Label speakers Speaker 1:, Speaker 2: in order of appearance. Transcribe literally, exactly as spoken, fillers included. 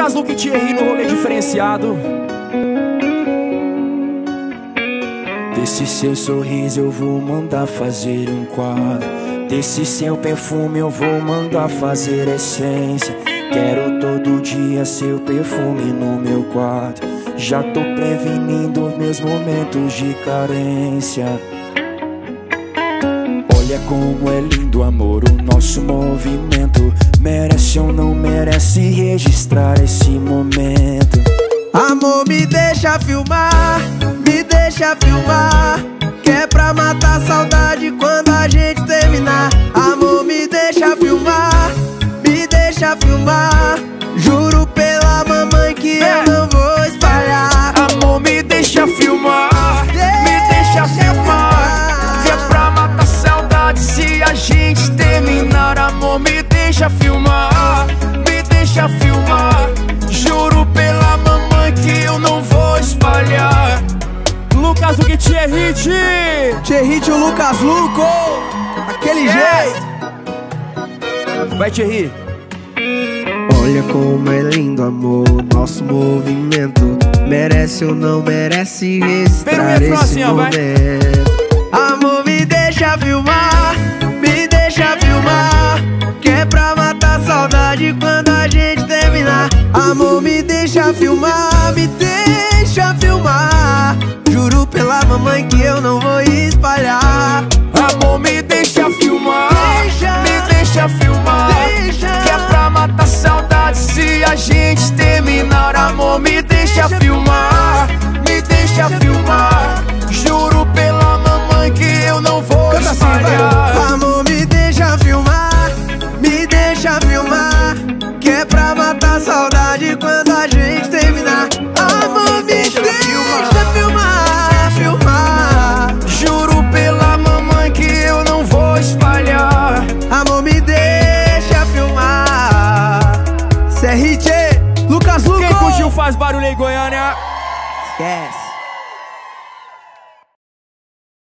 Speaker 1: Lucas Luke e Thierry no rolê diferenciado.
Speaker 2: Desse seu sorriso eu vou mandar fazer um quadro. Desse seu perfume eu vou mandar fazer essência. Quero todo dia seu perfume no meu quarto. Já tô prevenindo os meus momentos de carência. Olha como é lindo, amor, o nosso movimento. Merece ou não merece registrar esse momento.
Speaker 3: Amor, me deixa filmar, me deixa filmar, que é pra matar a saudade quando a gente terminar. Amor, me deixa filmar, me deixa filmar, juro pela mamãe que eu não vou espalhar.
Speaker 2: Amor, me deixa filmar, me deixa filmar, que é pra matar a saudade se a gente terminar. Amor, me deixa filmar, me deixa filmar, juro pela mamãe que eu não vou espalhar.
Speaker 1: Lucas Luke e Thierry,
Speaker 3: Thierry e o Lucas Luco, aquele
Speaker 1: yeah.
Speaker 3: jeito.
Speaker 1: Vai, Thierry.
Speaker 3: Olha como é lindo, amor, nosso movimento. Merece ou não merece registrar esse
Speaker 1: assim, ó,
Speaker 3: momento. Amor, me deixa filmar, me deixa filmar, que é pra matar a saudade quando a gente terminar. Amor, me deixa filmar, me deixa filmar, juro pela mamãe que eu não vou espalhar.
Speaker 2: Amor, me deixa filmar,
Speaker 3: deixa,
Speaker 2: me deixa filmar,
Speaker 3: deixa,
Speaker 2: que é pra matar a saudade se a gente terminar. Amor, me deixa filmar, me deixa filmar, juro pela mamãe que eu não vou espalhar.
Speaker 3: Amor, me deixa filmar, me deixa filmar, que é pra matar a saudade quando a gente terminar. Amor, me deixa filmar, filmar,
Speaker 2: juro pela mamãe que eu não vou espalhar.
Speaker 3: amor, me deixa filmar. Cê é hit, Lucas Luco.
Speaker 1: Quem curtiu faz barulho em Goiânia.
Speaker 3: Esquece.